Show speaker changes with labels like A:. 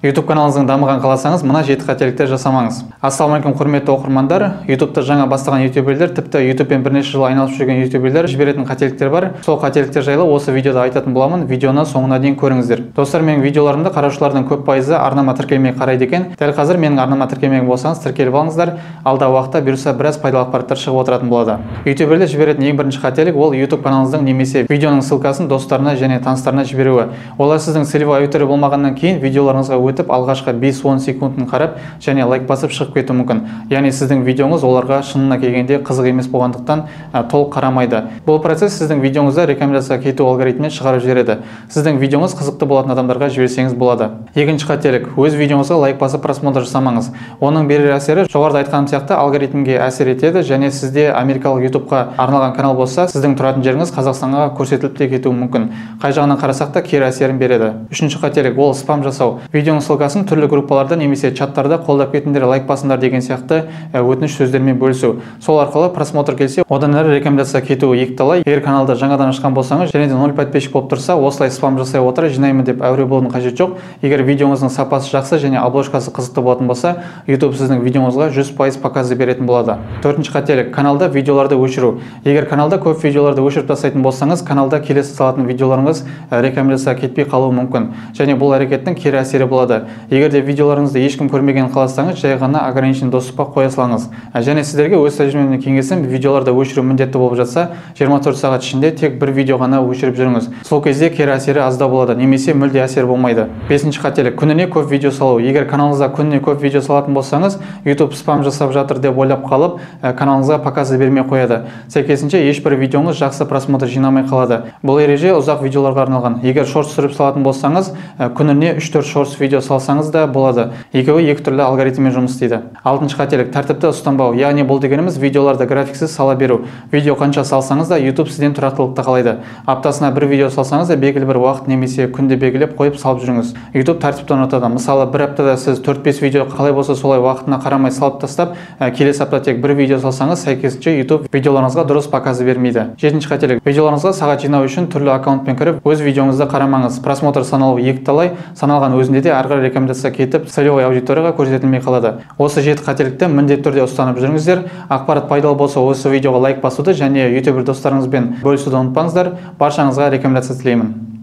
A: YouTube каналыңыздың дамыған қаласаңыз, мына 7 қателікті жасамаңыз. Ассалаумалейкум құрметті оқырмандар. YouTube'та жаңа бастаған ютуберлер, тіпті YouTube'пен бірнеше жыл айналысып жүрген ютуберлер жіберетін қателіктер бар. Сол қателіктер жайлы осы видеода айтатын боламын. Видеоны соңына дейін көріңіздер. Достар, менің видеоларымды қараушылардың көп пайызы арнама тіркелмей қарайды екен. Дәл қазір менің арнама тіркелмеген болсаңыз, тіркеліп алыңыздар. Алдағы уақытта бұйырса біраз пайдалы ақпараттар шығып отыратын болады. Ютуберлер жіберетін ең бірінші қателік ол YouTube каналыңыздың немесе видеоның ссылкасын достарына және таныстарына жіберуі. Олар сіздің целевой аудитория болмағаннан кейін видеоларыңызға өтіп алғашқы 5-10 секундын қарап және лайк басып шығып кетуі мүмкін. Яғни сіздің видеоңыз оларға шынына келгенде қызық емес болғандықтан толық қарамайды. Бұл процесс сіздің видеоңызда рекомендацияға кету алгоритмін шығарып жібереді. Сіздің видеоңыз қызықты болатын адамдарға жіберсеңіз болады. Екінші қателік: өз видеоңызға лайк басып просмотр жасамаңыз. Оның берер әсері жоғарыда айтқаным сияқты алгоритмге әсер етеді және сізде америкалық YouTube-қа арналған канал болса, сіздің тұратын жеріңіз Қазақстанға көрсетіліп те кетуі мүмкін. Қай жағынан қарасақ та кері әсерін береді. Үшінші қателік ол спам жасау. Видеоның ссылкасын түрлі группаларда немесе чаттарда қолдап кетіңдер, лайк басыңдар деген сияқты өтініш сөздермен бөлісу. Сол арқылы просмотр келсе, одан әрі рекомендация кетуі екіталай. Егер каналды жаңадан ашқан болсаңыз және де 0 подписчик болып тұрса, осылай спам жасай отыра жинаймын деп әуре болудың қажеті жоқ. Егер видеоңыздың сапасы жақсы және обложкасы қызықты болатын болса, YouTube сіздің видеоңызға 100% показы беретін болады. Төртінші қателік: каналда видеоларды өшіру. Егер каналда көп видеоларды өшіріп тастайтын болсаңыз, каналда келесі салатын видеоларыңыз рекомендацияға кетпей қалуы мүмкін. Және бұл әрекеттің кері әсері болады. Егер де видеоларыңызды ешкім көрмеген қаласаңыз, жай ғана ограничен доступқа қоя салыңыз. Және сіздерге өз тәжірибемнен кеңесім, видеоларды өшіру міндетті болып жатса, 24 сағат ішінде тек бір видео ғана өшіріп жүріңіз. Сол кезде кері әсері аздау болады, немесе мүлде әсер болмайды. Бесінші қателік: күніне көп видео салу. Егер каналыңызда күніне көп видео салатын болсаңыз, YouTube спам жасап жатыр деп ойлап қалып, каналыңызға показы бермей қояды. Сәйкесінше ешбір видеоңыз жақсы просмотр жинамай қалады. Бұл ереже ұзақ видеоларға арналған. Егер шорт түсіріп салатын болсаңыз, күніне 3-4 шорт видео салсаңыз да болады. Екеуі екі түрлі алгоритммен жұмыс істейді. Алтыншы қателік: тәртіпті ұстанбау. Яғни бұл дегеніміз видеоларды графиксіз сала беру. Видео қанша салсаңыз да YouTube сізден тұрақтылықты қалайды. Аптасына бір видео салсаңыз да белгілі бір уақыт немесе күнде белгілеп қойып салып жүріңіз. YouTube тәртіпті ұнатады. Мысалы, бір аптада сіз 4-5 видео қалай болса солай уақытына қарамай салып тастап, келесі апта тек бір видео салсаңыз, сәйкесінше YouTube видеоларыңызға дұрыс показы бермейді. Жетінші қателік: видеоларыңызға сағат жинау үшін түрлі аккаунтпен кіріп, өз видеоңызды қарамаңыз. Просмотр саналуы екіталай, саналған өзінде де арғы рекомендация кетіп, целевой аудиторияға көрсетілмей қалады. Осы 7 қателікті міндетті түрде ұстанып жүріңіздер. Ақпарат пайдалы болса, осы видеоға лайк басуды және ютубер достарыңызбен бөлісуді ұмытпаңыздар. Баршаңызға рекомендация тілеймін.